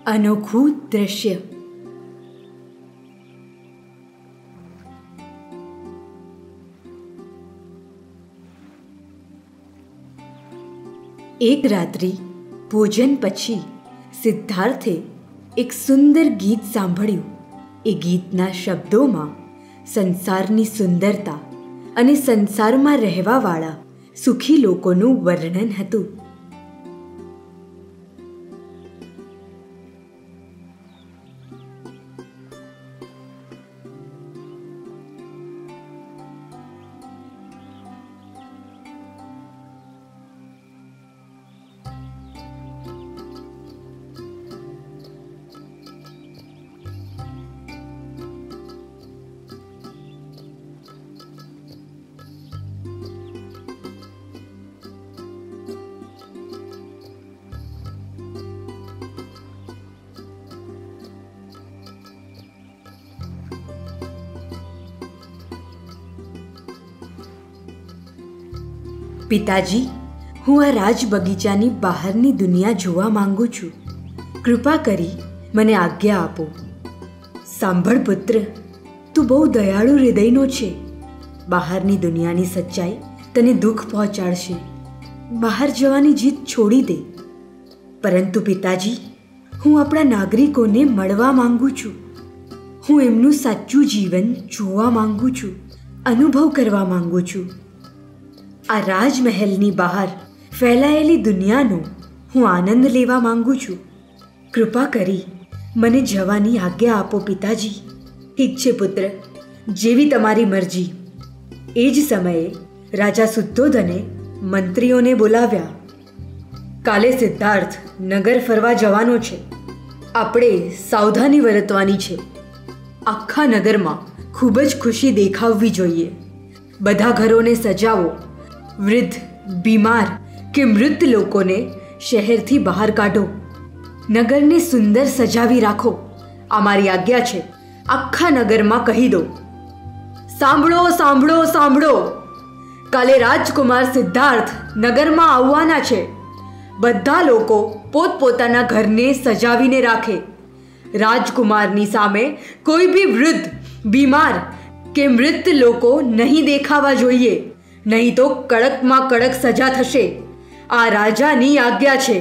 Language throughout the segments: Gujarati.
અનોખું દ્રશ્ય. એક રાત્રિ ભોજન પછી સિદ્ધાર્થે એક સુંદર ગીત સાંભળ્યું. એ ગીતના શબ્દોમાં સંસારની સુંદરતા અને સંસારમાં રહેવાવાળા સુખી લોકોનું વર્ણન હતું. પિતાજી, હું આ રાજ બગીચાની બહારની દુનિયા જોવા માંગુ છું. કૃપા કરી મને આજ્ઞા આપો. સાંભળ પુત્ર, તું બહુ દયાળુ હૃદયનો છે. બહારની દુનિયાની સચ્ચાઈ તને દુઃખ પહોંચાડશે. બહાર જવાની જીદ છોડી દે. પરંતુ પિતાજી, હું આપણા નાગરિકોને મળવા માંગુ છું. હું એમનું સાચું જીવન જોવા માંગુ છું, અનુભવ કરવા માંગુ છું. આ રાજમહેલની બહાર ફેલાયેલી દુનિયાનો હું આનંદ લેવા માંગુ છું. કૃપા કરી મને જવાની આજ્ઞા આપો પિતાજી. ઠીક છે પુત્ર, જેવી તમારી મરજી. એ જ સમયે રાજા શુદ્ધોધને મંત્રીઓને બોલાવ્યા. કાલે સિદ્ધાર્થ નગર ફરવા જવાનો છે. આપણે સાવધાની વર્તવાની છે. આખા નગરમાં ખૂબ જ ખુશી દેખાવવી જોઈએ. બધા ઘરોને સજાવો. વૃદ્ધ, બીમાર કે મૃત લોકોને શહેરથી બહાર કાઢો. નગરને સુંદર સજાવી રાખો. આ મારી આજ્ઞા છે. આખા નગરમાં કહી દો, સાંભળો સાંભળો સાંભળો, કાલે રાજકુમાર સિદ્ધાર્થ નગરમાં આવવાના છે. બધા લોકો પોતપોતાના ઘરને સજાવીને રાખે. રાજકુમારની સામે કોઈ બી વૃદ્ધ, બીમાર કે મૃત લોકો નહીં દેખાવા જોઈએ, નહીં તો કડકમાં કડક સજા થશે. આ રાજાની આજ્ઞા છે.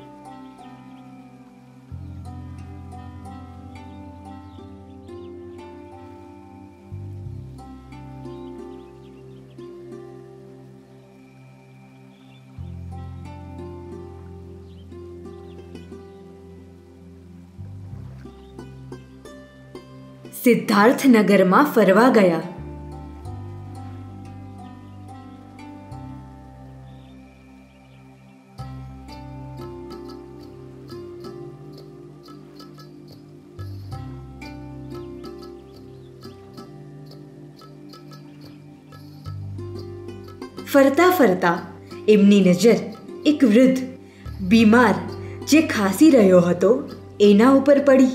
સિદ્ધાર્થ નગરમાં ફરવા ગયા. ફરતા ફરતા એમની નજર એક વૃદ્ધ, બીમાર જે ખાંસી રહ્યો હતો એના ઉપર પડી.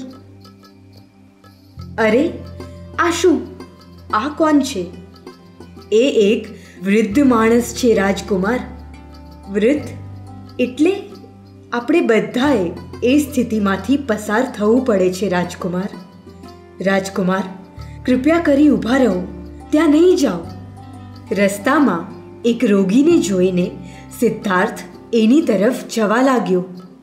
અરે, આ શું? આ કોણ છે? એ એક વૃદ્ધ માણસ છે રાજકુમાર. વૃદ્ધ એટલે આપણે બધાએ એ સ્થિતિમાંથી પસાર થવું પડે છે રાજકુમાર. રાજકુમાર, કૃપયા કરી ઊભા રહો. ત્યાં નહીં જાઓ. રસ્તામાં એક રોગીને જોઈને સિદ્ધાર્થ એની તરફ જવા લાગ્યો.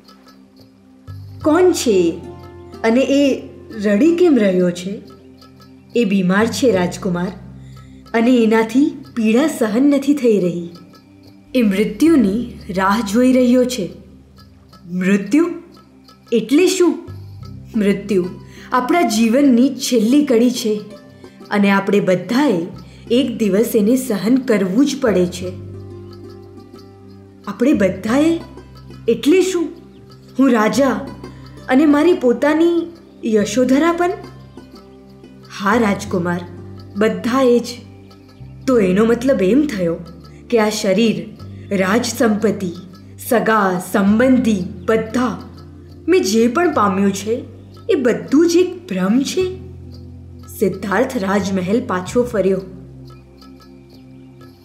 કોણ છે અને એ રડી કેમ રહ્યો છે? એ બીમાર છે રાજકુમાર, અને એનાથી પીડા સહન નથી થઈ રહી. એ મૃત્યુની રાહ જોઈ રહ્યો છે. મૃત્યુ એટલે શું? મૃત્યુ આપણા જીવનની છેલ્લી કડી છે, અને આપણે બધાએ એક દિવસ એને સહન કરવું જ પડે છે. આપણે બધાએ એટલે શું? હું રાજા અને મારી પોતાની યશોધરા પણ? હા રાજકુમાર, બધાએ જ. તો એનો મતલબ એમ થયો કે આ શરીર, રાજ સંપત્તિ, સગા સંબંધી બધા, મેં જે પણ પામ્યું છે એ બધું જ એક ભ્રમ છે. સિદ્ધાર્થ રાજમહેલ પાછો ફર્યો.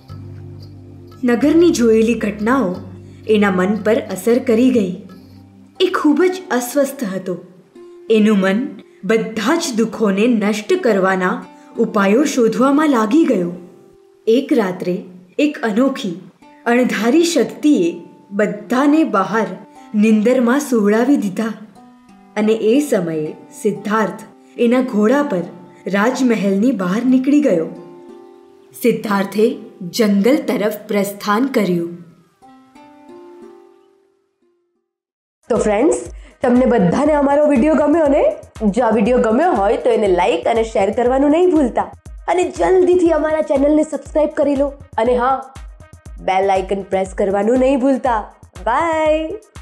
નગરની જોયેલી ઘટનાઓ એના મન પર અસર કરી ગઈ. એ ખૂબ જ અસ્વસ્થ હતો. એનું મન બધા જ દુઃખોને નષ્ટ કરવાના ઉપાયો શોધવામાં લાગી ગયું. એક રાત્રે એક અનોખી અણધારી શક્તિએ બધાને બહાર નિંદરમાં સુવડાવી દીધા અને એ સમયે સિદ્ધાર્થ એના ઘોડા પર રાજમહેલની બહાર નીકળી ગયો. સિદ્ધાર્થે જંગલ તરફ પ્રસ્થાન કર્યું. તો ફ્રેન્ડ્સ, તમને બધાને અમારો વિડીયો ગમ્યો ને? જો આ વિડીયો ગમ્યો હોય તો એને લાઈક અને શેર કરવાનું નહીં ભૂલતા અને જલ્દીથી અમારા ચેનલને સબસ્ક્રાઇબ કરી લો અને હા, બેલ આઇકન પ્રેસ કરવાનું નહીં ભૂલતા. બાય.